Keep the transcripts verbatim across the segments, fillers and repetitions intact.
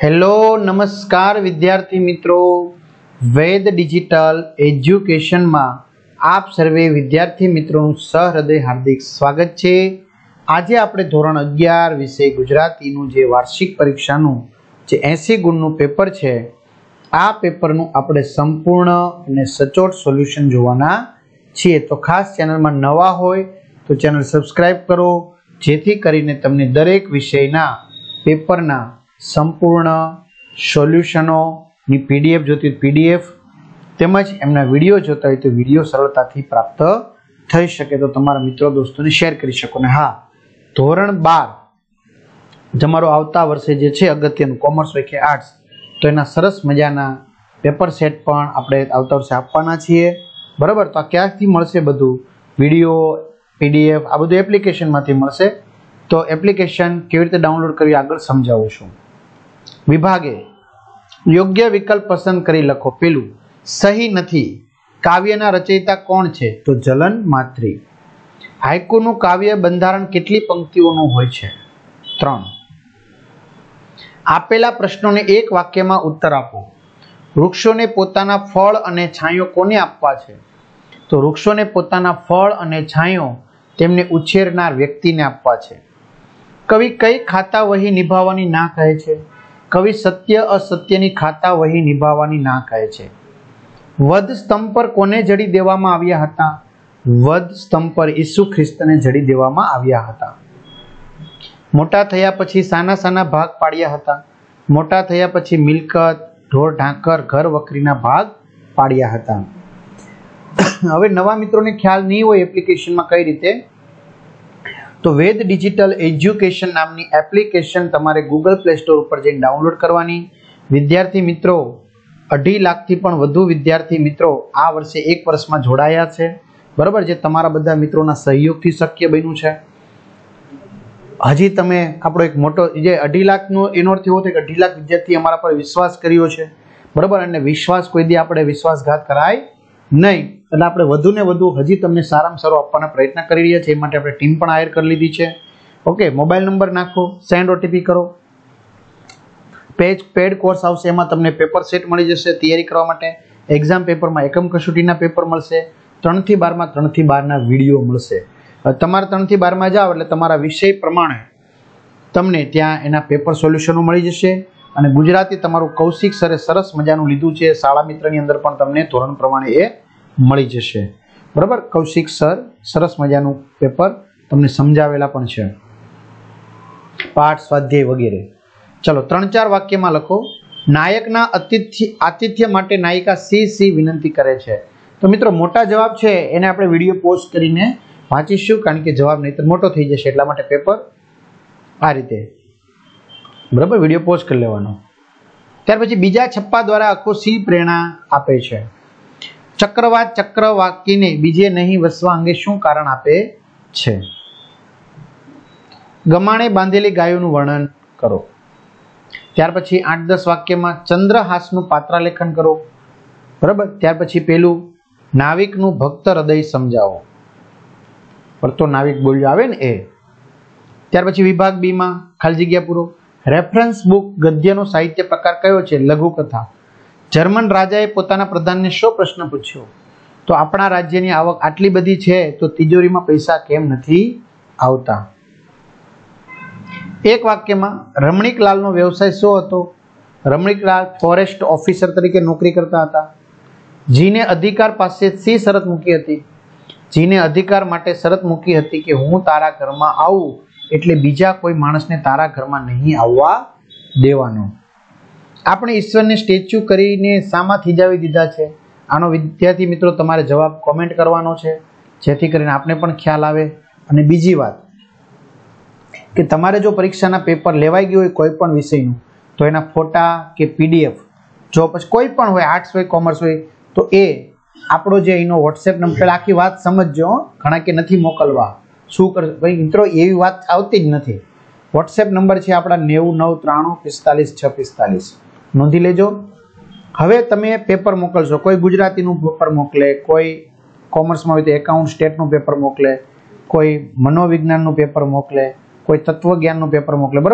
Hello नमस्कार विद्यार्थी मित्रों, वेद डिजिटल एज्युकेशन में आप सर्वे विद्यार्थी मित्रों सहृदय हार्दिक स्वागत है। आज आपणे धोरण अगियार विषय गुजरातीनुं जे वार्षिक परीक्षानुं जे एसी गुणनुं पेपर छे, आ पेपरनुं आपणे संपूर्ण अने सचोट सोल्यूशन जोवाना छीए। तो खास चेनल में नवा होय तो चेनल सब्सक्राइब करो, जेथी करीने तमने दरेक विषयना पेपरना संपूर्ण सोल्यूशनों ની પીડીએફ જોતી પીડીએફ તેમજ એમના વિડીયો જોતા હોય તો વિડીયો સરળતાથી પ્રાપ્ત થઈ શકે, તો તમારા મિત્રો દોસ્તોને શેર કરી શકો। ને હા, ધોરણ બાર તમારો આવતા વર્ષે જે છે અગત્યનું કોમર્સ હોય કે આર્ટ્સ, તો એના સરસ મજાના પેપર સેટ પણ આપણે આવતા વર્ષે આપવાના છીએ, બરાબર। તો આ ક્યાંથી મળશે? બધું વિડીયો પીડીએફ આ બધું એપ્લિકેશનમાંથી મળશે। તો એપ્લિકેશન કેવી રીતે ડાઉનલોડ કરવી આગળ સમજાવું છું। વિભાગે યોગ્ય વિકલ્પ પસંદ કરી લખો। પેલું સહી નથી, કાવ્યના રચયિતા કોણ છે? તો જલન માત્રી। હાઇકુનું કાવ્ય બંધારણ કેટલી પંક્તિઓનું હોય છે? ત્રણ। આપેલા પ્રશ્નોને એક વાક્યમાં ઉત્તર આપો। વૃક્ષોને પોતાના ફળ અને છાંયો કોને આપવા છે? તો વૃક્ષોને પોતાના ફળ અને છાંયો તેમને ઉછેરનાર વ્યક્તિને આપવા છે। કવિ કઈ ખાતા વહી નિભાવવાની ના કહે છે? કવિ સત્ય અસત્યની ખાતા વહી નિભાવવાની ના કહે છે। વધ સ્તંભ પર કોને જડી દેવામાં આવ્યા હતા? વધ સ્તંભ પર ઈસુ ખ્રિસ્તને જડી દેવામાં આવ્યા હતા। મોટા થયા પછી સાના સાના ભાગ પાડ્યા હતા? મોટા થયા પછી મિલકત, ઢોર ઢાંકર, ઘર વખરીના ભાગ પાડ્યા હતા। હવે નવા મિત્રોને ખ્યાલ નહીં હોય એપ્લિકેશનમાં કઈ રીતે, તો વેદ ડિજિટલ એજ્યુકેશન નામની એપ્લિકેશન તમારે ગૂગલ પ્લે સ્ટોર ઉપર જઈને ડાઉનલોડ કરવાની। વિદ્યાર્થી મિત્રો, અઢી લાખથી પણ વધુ વિદ્યાર્થી મિત્રો આ વર્ષે એક વર્ષમાં જોડાયા છે, બરાબર, જે તમારા બધા મિત્રોના સહયોગથી શક્ય બન્યું છે। હજી તમે આપણો એક મોટો જે અઢી લાખનો એનો અર્થ એવો થાય કે અઢી લાખ વિદ્યાર્થી અમારા પર વિશ્વાસ કર્યો છે, બરાબર, અને વિશ્વાસ કોઈ દી આપણે વિશ્વાસઘાત કરાય નહીં, એટલે આપણે વધુ ને વધુ હજી તમને સારામાં સારો આપવાના પ્રયત્ન કરી રહ્યા છીએ। એ માટે આપણે ટીમ પણ હાયર કરી લીધી છે। ઓકે, મોબાઈલ નંબર નાખો, સેન્ડ ઓટીપી કરો, પેજ પેડ કોર્સ આવશે, એમાં તમને પેપર સેટ મળી જશે તૈયારી કરવા માટે। એક્ઝામ પેપરમાં એકમ કસોટીના પેપર મળશે, ત્રણથી બારમાં ત્રણથી બારના વિડીયો મળશે। તમારે ત્રણથી બારમાં જાઓ એટલે તમારા વિષય પ્રમાણે તમને ત્યાં એના પેપર સોલ્યુશનો મળી જશે। અને ગુજરાતી તમારું કૌશિક સરે સરસ મજાનું લીધું છે, શાળા મિત્રની અંદર પણ તમને ધોરણ પ્રમાણે એ મળી જશે, બરાબર। કૌશિક સર સરસ મજાનું પેપર તમને સમજાવેલા પણ છે, પાઠ સ્વાધ્યાય વગેરે। ચલો ત્રણ ચાર વાક્યમાં લખો। નાયકના અતિથ્ય આતિથ્ય માટે નાયિકા સી સી વિનંતી કરે છે। તો મિત્રો મોટા જવાબ છે એને આપણે વિડીયો પોસ્ટ કરીને વાંચીશું, કારણ કે જવાબ નહીં તો મોટો થઈ જશે, એટલા માટે પેપર આ રીતે, બરાબર, વિડીયો પોસ્ટ કરી લેવાનો। ત્યાર પછી બીજા છપ્પા દ્વારા આખો સી પ્રેરણા આપે છે। ચક્રવાત ચક્ર વાક્યને બીજે નહીં વસવા અંગે શું કારણ આપે છે? ગમાણે બાંધેલી ગાયોનું વર્ણન કરો। ત્યાર પછી આઠ દસ વાક્યમાં ચંદ્રહાસનું પાત્રાલેખન કરો, બરાબર। ત્યાર પછી પેલું નાવિકનું ભક્ત હૃદય સમજાવો, પર તો નાવિક બોલ્યો આવે ને એ। ત્યાર પછી વિભાગ બી માં ખાલી જગ્યા પૂરો। રેફરન્સ બુક ગદ્યનો સાહિત્ય પ્રકાર કયો છે? લઘુકથા। જર્મન રાજાએ પોતાના પ્રધાનને શો પ્રશ્ન પૂછ્યો? તો આપણા રાજ્યની આવક આટલી બધી છે તો તિજોરીમાં પૈસા કેમ નથી આવતા? એક વાક્યમાં રમણીકલાલનો વ્યવસાય શું હતો? રમણીકલાલ ફોરેસ્ટ ઓફિસર તરીકે નોકરી કરતા હતા। જીને અધિકાર પાસે સી શરત મૂકી હતી? જીને અધિકાર માટે શરત મૂકી હતી કે હું તારા ઘરમાં આવું એટલે બીજા કોઈ માણસને તારા ઘરમાં નહીં આવવા દેવાનો। આપણે ઈશ્વરને સ્ટેચ્યુ કરીને શામાં થીજાવી દીધા છે? આનો વિદ્યાર્થી મિત્રો તમારે જવાબ કોમેન્ટ કરવાનો છે, જેથી કરીને આપણે પણ ખ્યાલ આવે। અને બીજી વાત કે તમારે જો પરીક્ષાના પેપર લેવાઈ ગયું હોય કોઈ પણ વિષયનું, તો એના ફોટા કે પીડીએફ જો પછી કોઈ પણ હોય, આર્ટ્સ હોય કોમર્સ હોય, તો એ આપણો જે એનો વોટ્સએપ નંબર, પહેલાં આખી વાત સમજજો, ઘણા કે નથી મોકલવા, શું કર ભાઈ મિત્રો, એવી વાત આવતી જ નથી। વોટ્સએપ નંબર છે આપણા નેવું નવ ત્રાણું પિસ્તાલીસ છ પિસ્તાલીસ, નોંધી લેજો। હવે તમે પેપર મોકલશો, કોઈ ગુજરાતીનું પેપર મોકલે, કોઈ કોમર્સમાં હોય તો એકાઉન્ટ સ્ટેટનું પેપર મોકલે, કોઈ મનોવિજ્ઞાનનું પેપર મોકલે, કોઈ તત્વજ્ઞાનનું પેપર મોકલે, બરાબર।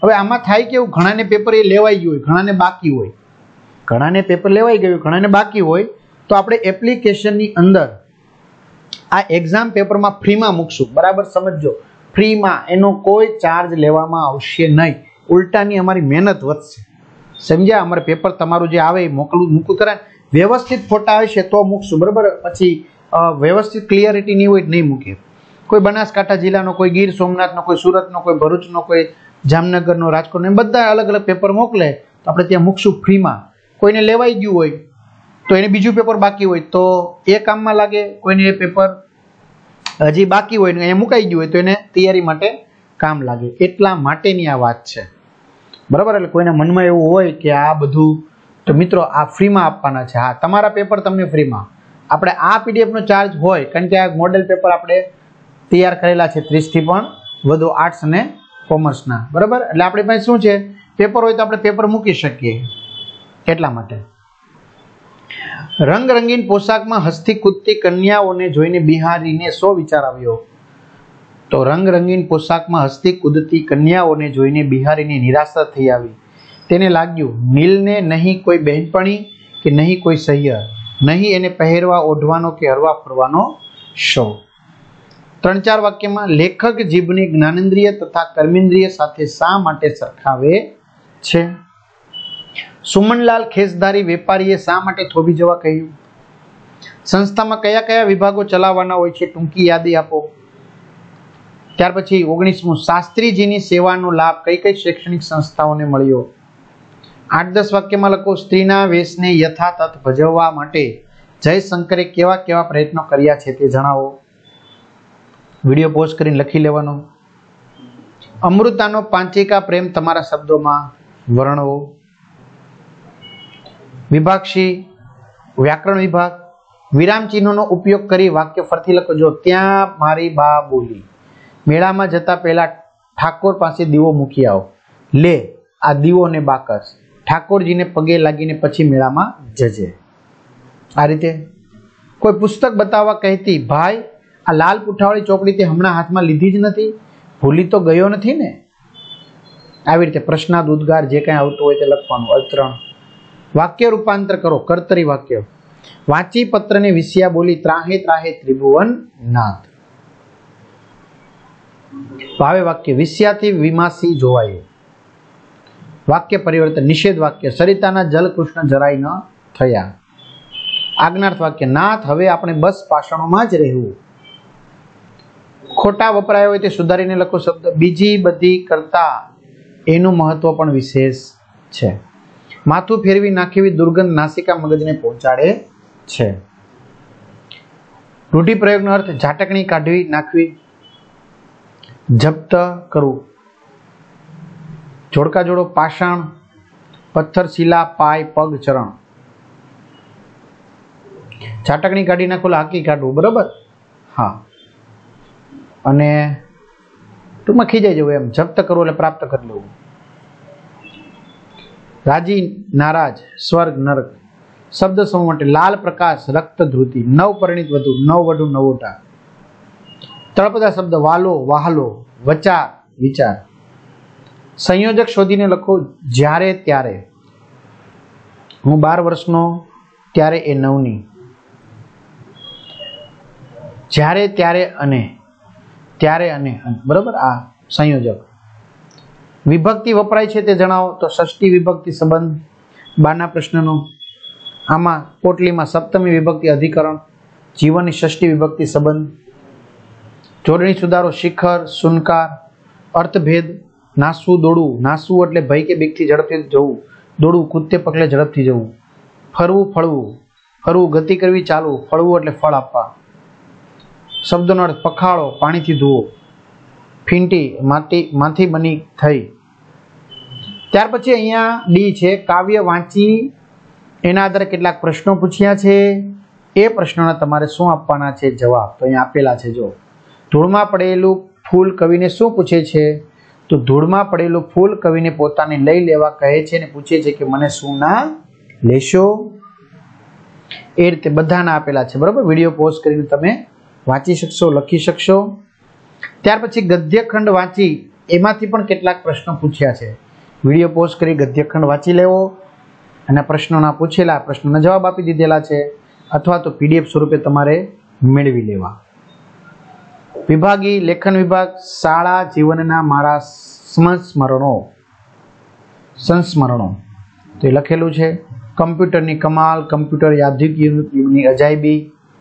હવે આમાં થાય કેવું, ઘણાને પેપર એ લેવાઈ ગયું હોય, ઘણાને બાકી હોય, ઘણાને પેપર લેવાઈ ગયું, ઘણાને બાકી હોય, તો આપણે એપ્લિકેશનની અંદર આ એક્ઝામ પેપરમાં ફ્રીમાં મૂકશું. બરાબર સમજો, ફ્રીમાં, એનો કોઈ ચાર્જ લેવામાં આવશે નહીં. ઉલટાની અમારી મહેનત વધશે. સમજ્યા? અમારે પેપર તમારું જે આવે એ મોકલું મૂકું કરે, વ્યવસ્થિત ફોટા આવશે તો મૂકશું. બરાબર? પછી વ્યવસ્થિત ક્લિયરિટી નહીં હોય નહીં મૂકીએ. કોઈ બનાસકાંઠા જિલ્લાનો, કોઈ ગીર સોમનાથનો, કોઈ સુરતનો, કોઈ ભરૂચનો, કોઈ જામનગરનો, રાજકોટનો, એમ બધા અલગ અલગ પેપર મોકલે તો આપણે ત્યાં મૂકશું ફ્રીમાં. કોઈને લેવાઈ ગયું હોય તો એને બીજું પેપર બાકી હોય તો એ કામમાં લાગે, કોઈને એ પેપર હજી બાકી હોય ને અહીંયા મુકાઈ ગયું હોય તો એને તૈયારી માટે કામ લાગે. એટલા માટેની આ વાત છે. બરાબર? એટલે કોઈના મનમાં એવું હોય કે આ બધું, તો મિત્રો આ ફ્રીમાં આપવાના છે. હા, તમારા પેપર તમને ફ્રીમાં. આપણે આ પીડીએફનો ચાર્જ હોય, કારણ કે આ મોડેલ પેપર આપણે તૈયાર કરેલા છે ત્રીસથી પણ વધુ આર્ટ્સ અને કોમર્સના. બરાબર? એટલે આપણી પાસે શું છે, પેપર હોય તો આપણે પેપર મૂકી શકીએ. એટલા માટે રંગ રંગીન પોશાકમાં હસતી કૂદતી કન્યાઓને જોઈને બિહારીને શો વિચાર આવ્યો? તો રંગ રંગીન પોશાકમાં હસતી કૂદતી કન્યાઓને જોઈને બિહારીની નિરાશા થઈ આવી. તેને લાગ્યું નીલને નહીં કોઈ બહેનપણી કે નહીં કોઈ સહિયર, નહીં એને પહેરવા ઓઢવાનો કે હરવા ફરવાનો શોખ. ત્રણ ચાર વાક્યમાં લેખક જીભની જ્ઞાનેન્દ્રિય તથા કર્મેન્દ્રિય સાથે શા માટે સરખાવે છે? સુમનલાલ ખેસધારી વેપારીએ શા માટે થોભી જવા કહ્યું? સંસ્થામાં કયા કયા વિભાગો ચલાવવાના હોય છે? ટૂંકી યાદી આપો. ત્યાર પછી ઓગણીસમું, શાસ્ત્રીજીની સેવાનો લાભ કઈ કઈ શૈક્ષણિક સંસ્થાઓને મળ્યો? આઠ દસ વાક્યમાં લખો. સ્ત્રીના વેશને યથાતથ ભજવવા માટે જયશંકરે કેવા કેવા પ્રયત્નો કર્યા છે તે જણાવો. વિડીયો પોઝ કરીને લખી લેવાનો. અમૃતાનો પાંચિકા પ્રેમ તમારા શબ્દોમાં વર્ણવો. વિભાગ સી, વ્યાકરણ વિભાગ. વિરામ ચિહ્નોનો ઉપયોગ કરી વાક્ય ફરીથી લખો. ત્યાં મારી બા બોલી, મેળામાં જતા પહેલા ઠાકોર પાસે દીવો મૂકી આવો. લે આ દીવો ને બાકસ, ઠાકોરજીને પગે લાગીને પછી મેળામાં જજે. આ રીતે કોઈ પુસ્તક બતાવવા કહેતી, ભાઈ આ લાલ પુઠાવાળી ચોપડી તે હમણાં હાથમાં લીધી જ નથી, ભૂલી તો ગયો નથી ને? આવી રીતે પ્રશ્નાર્થ, ઉદ્ગાર, જે કંઈ આવતું હોય તે લખવાનું. અવતરણ. વાક્ય રૂપાંતર કરો. કર્તરી વાક્ય. વાંચી પત્રને વિષયા બોલી, ત્રાહે ત્રાહે ત્રિભુવન નાથ. ભાવે વાક્ય. વિષયાથી વિમાસી જોવાયું. વાક્ય પરિવર્તન. નિષેધ વાક્ય. સરિતાના જલ કૃષ્ણ જરાય ન થયા. આજ્ઞાર્થ વાક્ય. નાથ હવે આપણે બસ પાષાણોમાં જ રહેવું. ખોટા વપરાય હોય તે સુધારીને લખો શબ્દ. બીજી બધી કરતા એનું મહત્વ પણ વિશેષ છે. માથું ફેરવી નાખેવી દુર્ગંધ નાસિકા મગજને પહોંચાડે છે. રૂઢિપ્રયોગનો અર્થ ઝાટકણી કાઢવી નાખવી, જપ્ત કરવું. જોડકા જોડો. પાષાણ, પથ્થર, શિલા, પાય, પગ, ચરણ. ઝાટકણી કાઢી નાખો, હાકી કાઢવું. બરોબર? હા. અને ટૂંકમાં ખીજાઈ જવું, એમ જપ્ત કરવું એટલે પ્રાપ્ત કરી લેવું. રાજી, નારાજ, સ્વર્ગ, નરક. શબ્દ સમૂહ માટે લાલ પ્રકાશ, રક્ત ધ્રુતિ, નવ પરિણીત વધુ, નવ વઢુ, નવોટા. તળપદા શબ્દ વાલો, વાહલો, વચાર, વિચાર. સંયોજક શોધીને લખો. જ્યારે ત્યારે. હું બાર વર્ષનો ત્યારે એ નવની. જ્યારે ત્યારે અને, ત્યારે અને. બરોબર? આ સંયોજક. વિભક્તિ વપરાય છે તે જણાવો. તો ષષ્ઠી વિભક્તિ સંબંધ, બારના પ્રશ્નનો. આમાં પોટલીમાં સપ્તમી વિભક્તિ અધિકરણ, જીવનની ષષ્ઠી વિભક્તિ સંબંધ. જોડણી સુધારો. શિખર, સુનકાર. અર્થભેદ. નાસવું, દોડવું. નાસવું એટલે ભય કે બીકથી ઝડપથી જવું, દોડવું કૂદતે પગલે ઝડપથી જવું. ફરવું, ફળવું. ફરવું ગતિ કરવી, ચાલવું. ફળવું એટલે ફળ આપવા. શબ્દનો અર્થ પખાળો, પાણીથી ધોવો. ફીંટી, માટી માંથી બની થઈ. ત્યાર પછી અહીંયા ડી છે, કાવ્ય વાંચી એના આધારે કેટલાક પ્રશ્નો પૂછ્યા છે. એ પ્રશ્નોના તમારે શું આપવાના છે જવાબ? તો અહીંયા આપેલા છે. જો ધૂળમાં પડેલું ફૂલ કવિને શું પૂછે છે? તો ધૂળમાં પડેલું ફૂલ કવિને પોતાને લઈ લેવા કહે છે અને પૂછે છે કે મને શું ના લેશો? એ રીતે બધાના આપેલા છે. બરાબર? વિડીયો પોઝ કરીને તમે વાંચી શકશો, લખી શકશો. ત્યાર પછી ગદ્યખંડ વાંચી એમાંથી પણ કેટલાક પ્રશ્નો પૂછ્યા છે. વિડીયો પોઝ કરી ગદ્યખંડ વાંચી લેવો અને પ્રશ્નોના પૂછેલા પ્રશ્નોના જવાબ આપી દીધેલા છે, અથવા તો પીડીએફ સ્વરૂપે તમારે મેળવી લેવા. વિભાગી લેખન વિભાગ શાળા જીવનના મારા સંસ્મરણો સંસ્મરણો તો એ લખેલું છે. કમ્પ્યુટરની કમાલ, કમ્પ્યુટર યાદિક યુગની અજાયબી,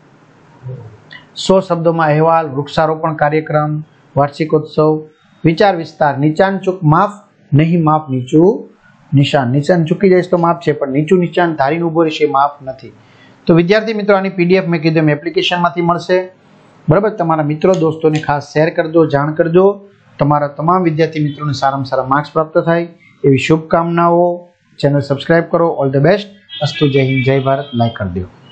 સો શબ્દોમાં અહેવાલ, વૃક્ષારોપણ કાર્યક્રમ, વાર્ષિકોત્સવ, વિચાર વિસ્તાર, નીચાન ચૂક માફ નહીં, માફ નીચું નિશાન. નિશાન ચૂકી જઈશ તો માફ છે, પણ નીચું નિશાન ધારીને ઉભો રહેશે માફ નથી. તો વિદ્યાર્થી મિત્રો, આની પીડીએફ મેં કીધું એમ એપ્લિકેશનમાંથી મળશે. બરાબર, તમારા મિત્રો દોસ્તોને ખાસ શેર કરજો, જાણ કરજો. તમારા તમામ વિદ્યાર્થી મિત્રોને સારામાં સારા માર્ક્સ પ્રાપ્ત થાય એવી શુભકામનાઓ. ચેનલ સબસ્ક્રાઇબ કરો. All the best. અસ્તુ. જય હિન્દ, જય ભારત. લાઈક કરી દો.